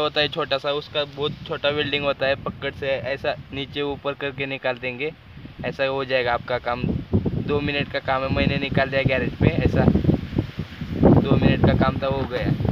होता है छोटा सा, उसका बहुत छोटा वेल्डिंग होता है, पकड़ से ऐसा नीचे ऊपर करके निकाल देंगे, ऐसा हो जाएगा आपका काम। 2 मिनट का काम है, मैंने निकाल दिया गैरेज पे, ऐसा 2 मिनट का काम था, हो गया।